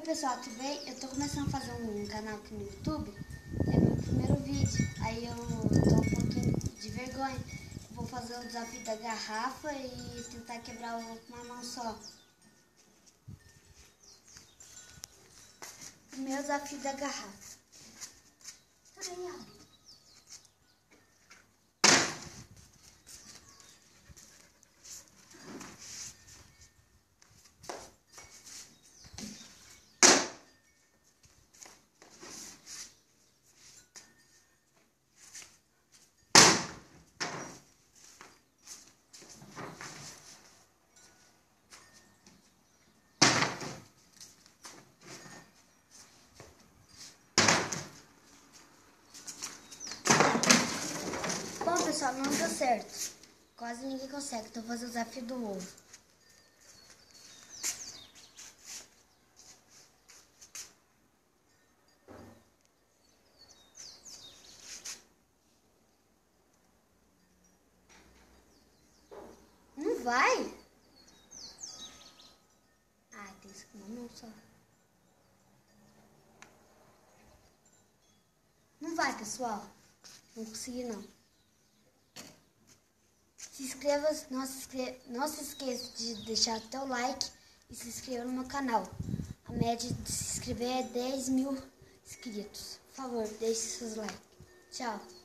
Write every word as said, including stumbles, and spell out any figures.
pessoal, tudo bem? Eu tô começando a fazer um canal aqui no YouTube. É meu primeiro vídeo. Aí eu tô um pouquinho de vergonha. Vou fazer o desafio da garrafa e tentar quebrar o ovo com uma mão só. Primeiro desafio da garrafa. Aí, ó. Bom, pessoal, não deu certo. Quase ninguém consegue. Então, vou fazer o desafio do ovo. Não vai? Ah, tem isso com uma mão só. Não vai, pessoal. Não consegui, não. Se inscreva, não se, inscreva, não se esqueça de deixar o teu like e se inscreva no meu canal. A média de se inscrever é dez mil inscritos. Por favor, deixe seus likes. Tchau.